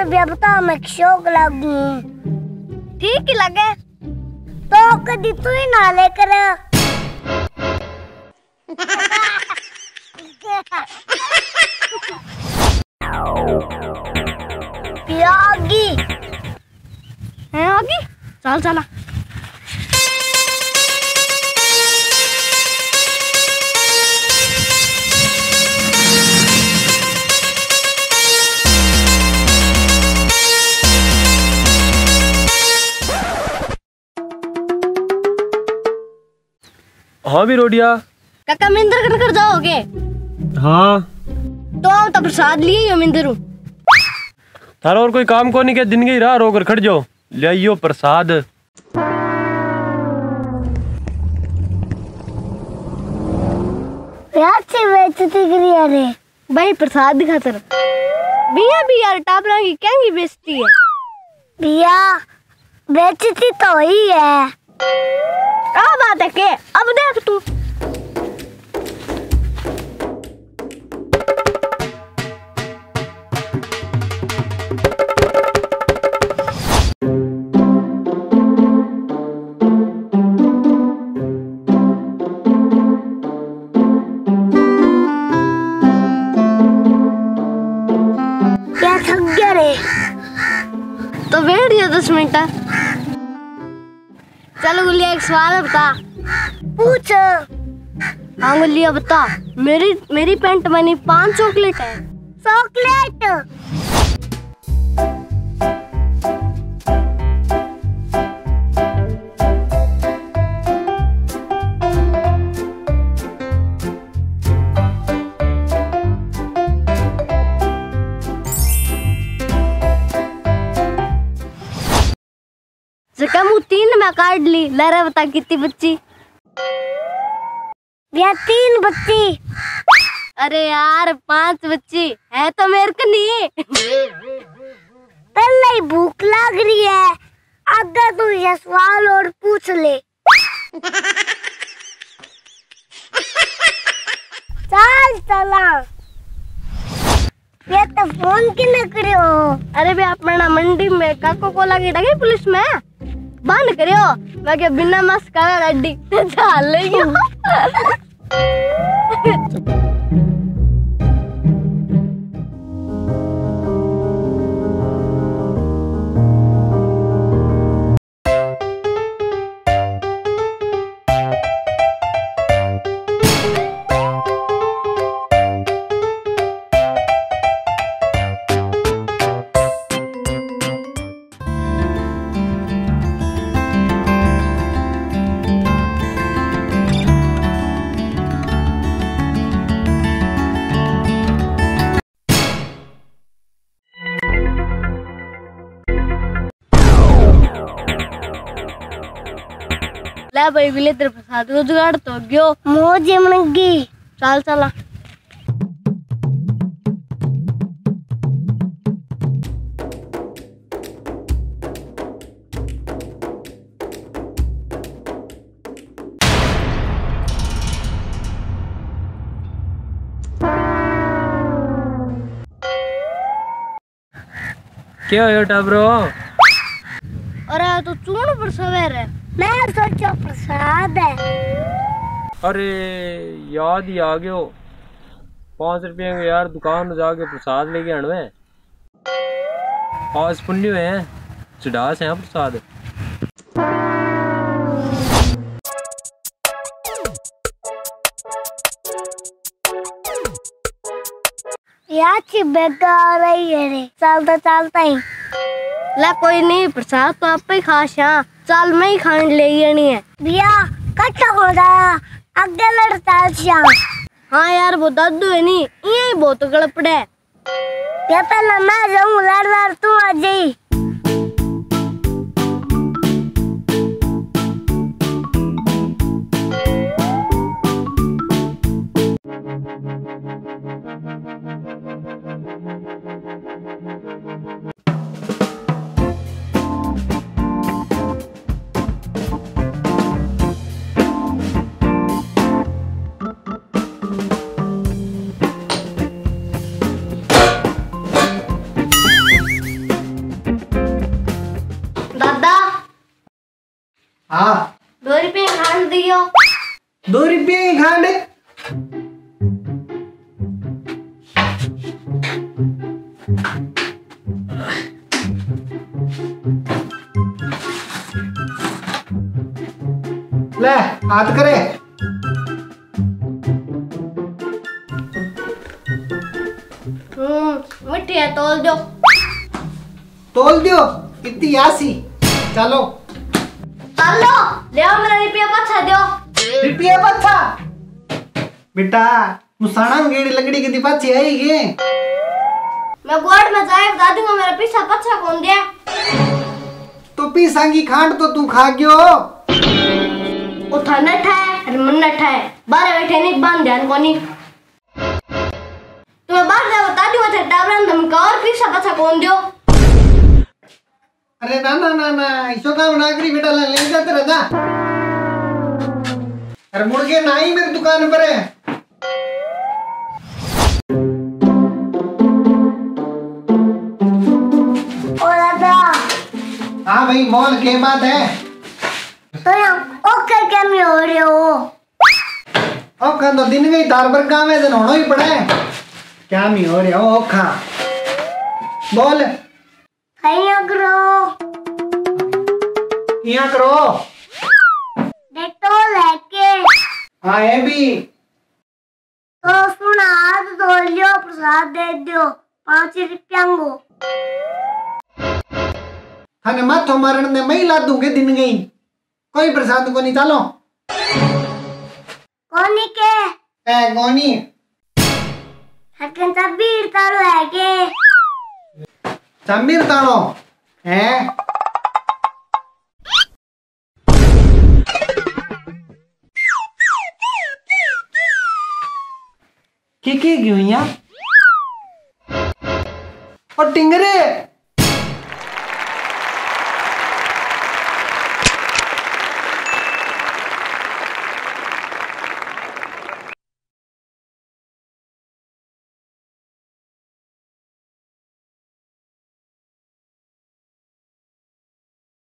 यार भी बता मैं शौक लागू ठीक ही लगे तो कदी तू ही ना लेकर आगी है आगी चल चला हाँ भी रोडिया काका मिंदर कर जाओगे? हाँ तो आओ तब प्रसाद लिए यो मिंदर हूँ। थारा और कोई काम को नहीं क्या दिन की राह रोकर खड़ जाओ ले आइयो प्रसाद। बेइज्जती करी अरे भाई प्रसाद दिखा तर बिया भी यार टापरा की क्या की बेइज्जती है बिया बेइज्जती तो ही है। क्या बात है के अब देख तू क्या थक गया रे तो बैठ जा 10 मिनट। चलो गुलिया एक सवाल बता। पूछ। हाँ गुलिया बता मेरी पैंट में 5 चॉकलेट है। चॉकलेट मुँह 3 में काट ली। लहरा बता कितनी बच्ची? या 3 बच्ची। अरे यार 5 बच्ची है तो मेरे को नहीं। पहले ही भूख लग रही है अगर तू ये सवाल और पूछ ले। चल चला ये तो फोन किने करियो? अरे बे अपना मंडी में काको कोला की डगी पुलिस में बंद करियो। मैं के बिना मास्क का गाड़ी चल लियो। ले भाई गुले तेरे प्रसाद को जुगाड़ तो गयो मौज मनगी। चल चला क्या है टाबरो? अरे तो चून पर सवेर है। मैं सोचा प्रसाद है। अरे याद ही आ गयो 5 रुपये के यार दुकान जाके प्रसाद लेके आने आज पुण्य है चढ़ास है प्रसाद। यार बेगा आ रही है रे चलता ही। ला कोई नहीं प्रसाद तो आप ही खास। चल मैं ही खान ले है बिया कट्टा हो जाया आगे लड़ता श्याम। हाँ यार वो दादू है नहीं ये बहुत गड़पड़े है। पहला मैं जाऊं लड़ तू आ जाई। हाँ 2 रुपये खांड दियो। 2 रुपये की खांड। ले हाथ करे। मिट्टी है तोल दो। तोल दियो इतनी यासी। चलो चलो ले आओ मेरा रुपया पछा दो। रुपया पछा बेटा मुसाना में गेड़ी लकड़ी की दिपाची आएगी। मैं गोड़ में जाए बता दूंगा मेरा पीछा पछा कौन दिया। तो पीसा की खांड तो तू खा गयो। उठा नठा है अरे मन नठा है बारे बैठे नहीं बांध ध्यान कोनी। तुम्हें बाहर जा बता दूंगा थे टावरन धमका और पीछा पछा कौन दियो। अरे ना ना ना ना इसो काम ना करी बेटा ले जाते रह। अरे मुड़ के ना ही मेरी दुकान पर है। ओ दादा हाँ भाई मॉल के बात है। तो ओके क्या में हो रहे हो? ओखा तो दिन गई तार पर काम है दिन होना ही पड़ा है। क्या मी हो रहा हो ओखा बोल। खाइया करो यहाँ करो डेटोल है के। हाँ ये भी। तो सुना हाथ धो लियो प्रसाद दे दियो 5 रुपया को। थाने माथो मारन ने मैं ला दूंगे दिन गई कोई प्रसाद को नहीं। चलो कोनी के ए गोनी हकन तबीर तारो है के। चंबीर तालो है। की क्यों यहाँ और टिंगरे